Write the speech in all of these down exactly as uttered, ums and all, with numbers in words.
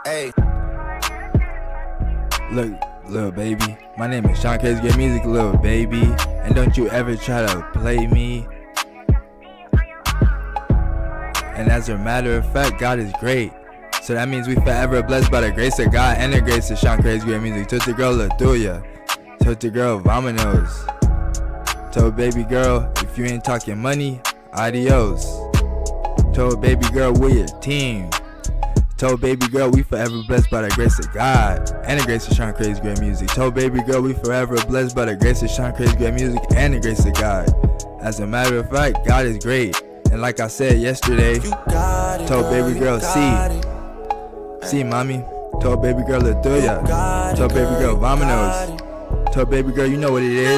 Hey. Look, little baby, my name is Sean Crazy Great Music, little baby, and don't you ever try to play me. And as a matter of fact, God is great. So that means we forever blessed by the grace of God and the grace of Sean Crazy Great Music. Told the girl Latuya, told the girl Vamonos, told baby girl if you ain't talking money, adios. Told baby girl we your team. Told baby girl we forever blessed by the grace of God and the grace of Sean Crazy Great Music. Told baby girl we forever blessed by the grace of Sean Crazy Great Music and the grace of God. As a matter of fact, God is great. And like I said yesterday, told baby girl see, see mommy. Told baby girl Latuya, told baby girl Vamonos, told baby girl you know what it is.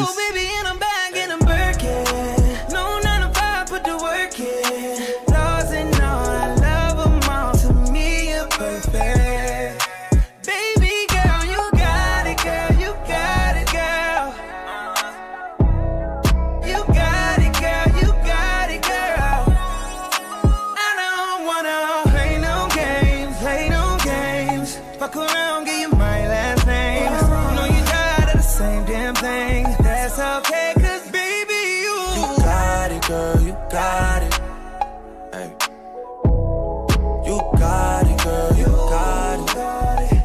Girl, you got it. Hey. You got it, girl, you got it.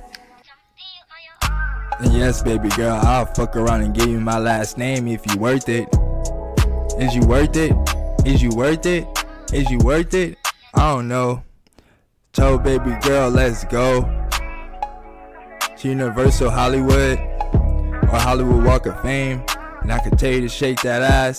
And yes, baby girl, I'll fuck around and give you my last name if you worth it. Is you worth it? Is you worth it? Is you worth it? I don't know. Told baby girl, let's go to Universal Hollywood or Hollywood Walk of Fame, and I could tell you to shake that ass.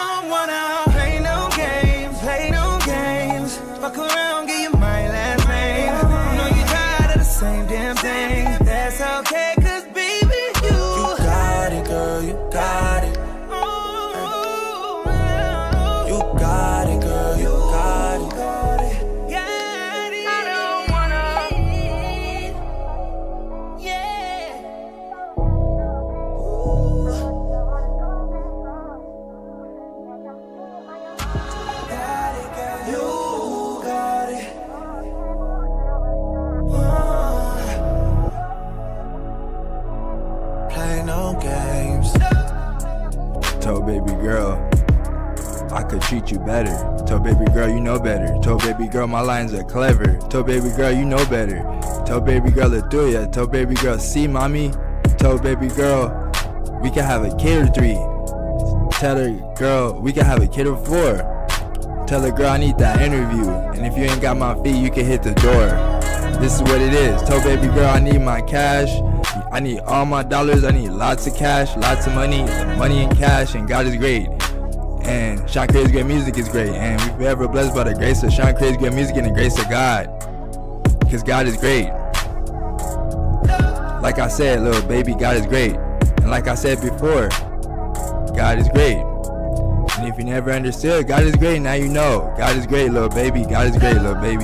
Told baby girl I could treat you better. Told baby girl you know better. Told baby girl my lines are clever. Told baby girl you know better. Told baby girl Latuya. Told baby girl see mommy. Told baby girl we can have a kid or three. Tell her girl we can have a kid or four. Tell her girl I need that interview, and if you ain't got my feet you can hit the door. This is what it is. Told baby girl I need my cash. I need all my dollars, I need lots of cash, lots of money, money and cash, and God is great. And Sean Crazy Great Music is great. And we forever blessed by the grace of Sean Crazy Great Music and the grace of God. Because God is great. Like I said, little baby, God is great. And like I said before, God is great. And if you never understood, God is great, now you know. God is great, little baby. God is great, little baby.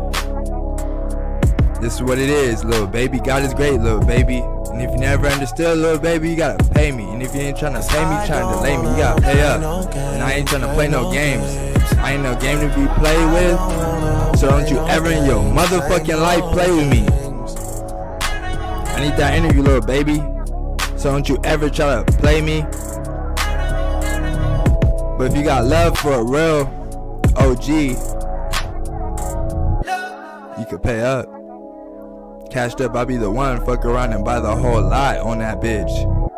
This is what it is, little baby. God is great, little baby. And if you never understood, little baby, you gotta pay me. And if you ain't trying to pay me, trying to delay me, you gotta pay up. And I ain't trying to play no games. I ain't no game to be played with. So don't you ever in your motherfucking life play with me. I need that interview, little baby. So don't you ever try to play me. But if you got love for a real O G, you could pay up. Cashed up, I'll be the one. Fuck around and buy the whole lot on that bitch.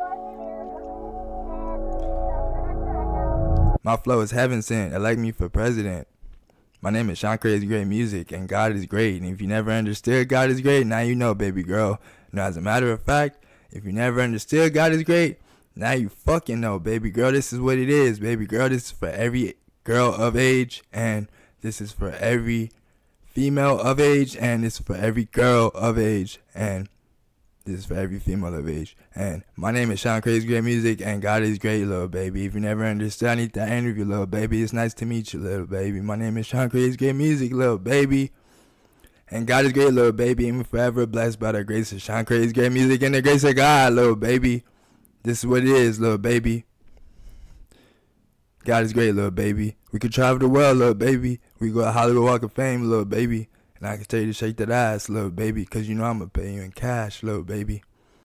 My flow is heaven sent. Elect me for president. My name is Sean Crazy Great Music, and God is great. And if you never understood God is great, now you know, baby girl. Now, as a matter of fact, if you never understood God is great, now you fucking know, baby girl. This is what it is, baby girl. This is for every girl of age, and this is for every female of age, and this is for every girl of age, and this is for every female of age. And my name is Sean Crazy Great Music, and God is great, little baby. If you never understood, I need that interview, little baby. It's nice to meet you, little baby. My name is Sean Crazy Great Music, little baby. And God is great, little baby. And we're forever blessed by the grace of Sean Crazy Great Music and the grace of God, little baby. This is what it is, little baby. God is great, little baby. We could travel the world, little baby. We go to Hollywood Walk of Fame, little baby. And I can tell you to shake that ass, little baby, cause you know I'ma pay you in cash, little baby.